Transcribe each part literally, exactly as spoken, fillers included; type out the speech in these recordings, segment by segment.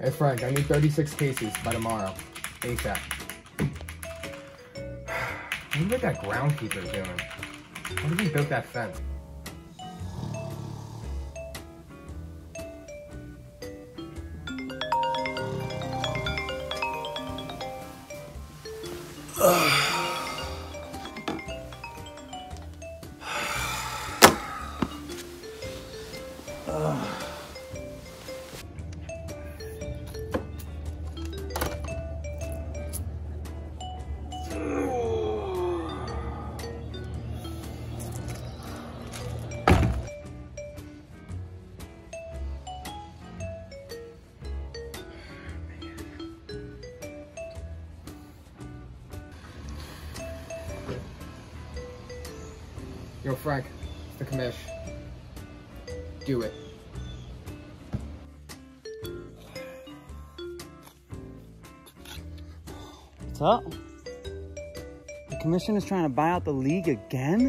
Hey Frank, I need thirty-six cases by tomorrow. ASAP. I wonder what that groundskeeper is doing. How did he build that fence? Yo, Frank, it's the Commish. Do it. What's up? The commission is trying to buy out the league again?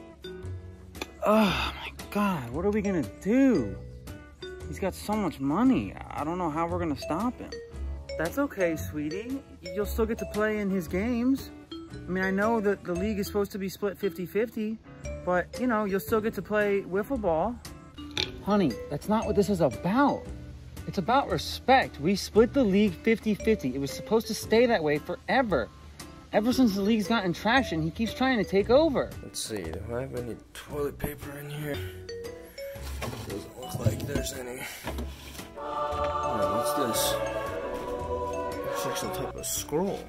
Oh my God, what are we gonna do? He's got so much money. I don't know how we're gonna stop him. That's okay, sweetie. You'll still get to play in his games. I mean, I know that the league is supposed to be split fifty fifty, but, you know, you'll still get to play wiffle ball. Honey, that's not what this is about. It's about respect. We split the league fifty fifty. It was supposed to stay that way forever. Ever since the league's gotten traction, he keeps trying to take over. Let's see, do I have any toilet paper in here? Doesn't look like there's any. Alright, what's this? Looks like some type of scroll.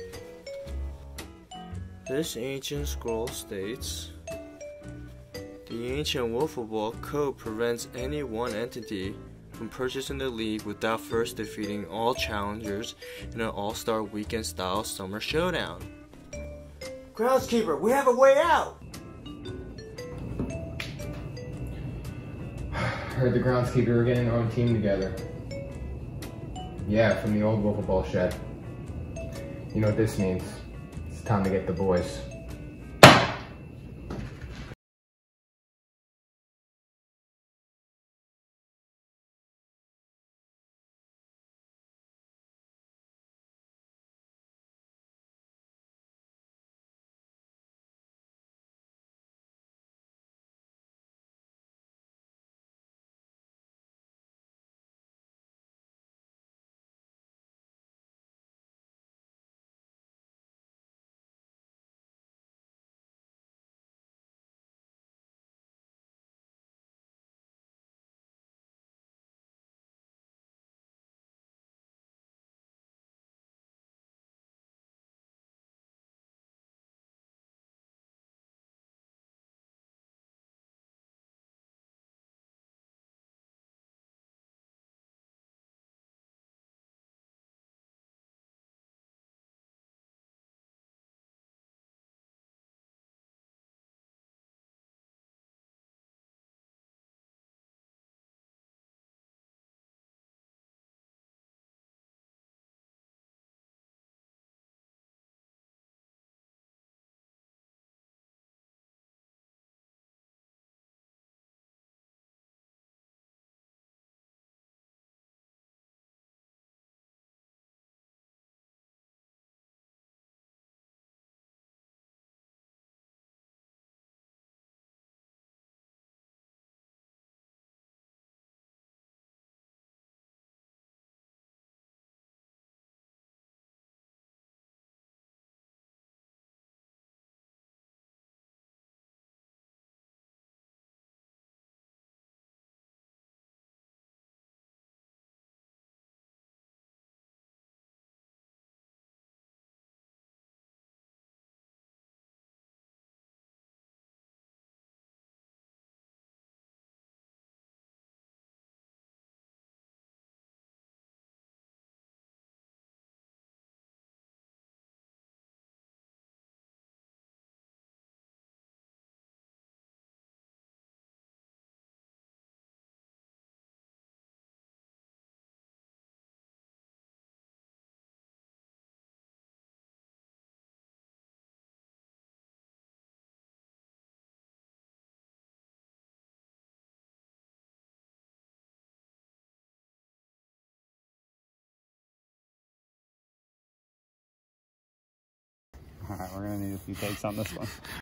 This ancient scroll states, the ancient wiffle ball code prevents any one entity from purchasing the league without first defeating all challengers in an all-star weekend style summer showdown. Groundskeeper, we have a way out! Heard the groundskeeper were getting their own team together. Yeah, from the old wiffle ball shed. You know what this means. It's time to get the boys. right, we're gonna need a few takes on this one.